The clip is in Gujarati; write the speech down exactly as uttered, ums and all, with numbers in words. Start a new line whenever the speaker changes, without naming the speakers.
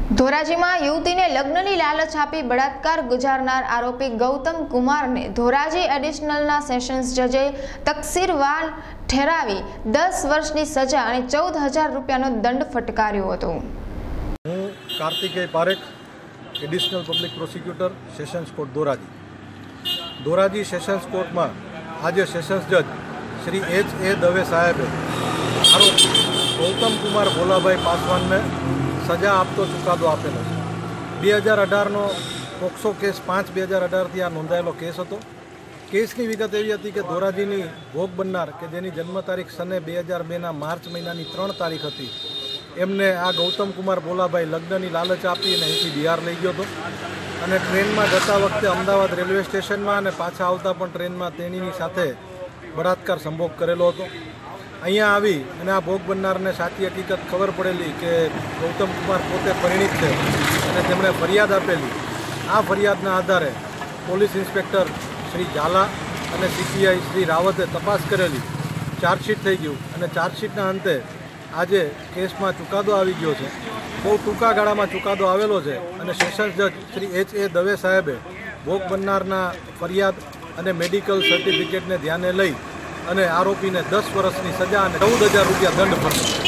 ધોરાજી માં યુવતીને લગ્નની લાલચ આપી બળાત્કાર ગુજારનાર આરોપી ગૌતમ કુમારને ધોરાજી એડિશનલના સેશન્સ જજે તકસીરવાર ઠેરાવી દસ વર્ષની સજા અને ચૌદ હજાર રૂપિયાનો દંડ ફટકાર્યો હતો।
હું Kartikeya Parekh, additional public prosecutor, sessions court Dhoraji. Dhoraji sessions કોર્ટમાં આજે સેશન્સ જજ શ્રી એચ એ દવે સાહેબે આરોપી ગૌતમ કુમાર ભોલાભાઈ પાસવાનને સજા આપતો ચુકાદો આપેલો છે। બે હજાર અઢારનો પોક્સો કેસ પાંચ બે હજાર અઢારથી આ નોંધાયેલો કેસ હતો। કેસની વિગત એવી હતી કે ધોરાજીની ભોગ બનનાર કે જેની જન્મ તારીખ સને બે હજાર બેના માર્ચ મહિનાની ત્રણ તારીખ હતી, એમને આ ગૌતમ કુમાર ભોલાભાઈ લગ્નની લાલચ આપી અને અહીંથી બિહાર લઈ ગયો હતો અને ટ્રેનમાં જતા વખતે અમદાવાદ રેલવે સ્ટેશનમાં અને પાછા આવતા પણ ટ્રેનમાં તેણીની સાથે બળાત્કાર સંભોગ કરેલો હતો। અહીંયા આવી અને આ ભોગ બનનારને સાચી હકીકત ખબર પડેલી કે ગૌતમ કુમાર પોતે પરિણીત છે અને તેમણે ફરિયાદ આપેલી। આ ફરિયાદના આધારે પોલીસ ઇન્સ્પેક્ટર શ્રી ઝાલા અને સીપીઆઈ શ્રી રાવતે તપાસ કરેલી, ચાર્જશીટ થઈ ગયું અને ચાર્જશીટના અંતે આજે કેસમાં ચુકાદો આવી ગયો છે। બહુ ટૂંકા ગાળામાં ચુકાદો આવેલો છે અને સેશન્સ જજ શ્રી એચ એ દવે સાહેબે ભોગ બનનારના ફરિયાદ અને મેડિકલ સર્ટિફિકેટને ધ્યાને લઈ અને આરોપીને દસ વર્ષની સજા અને ચૌદ હજાર રૂપિયા દંડ ફટકાર્યો।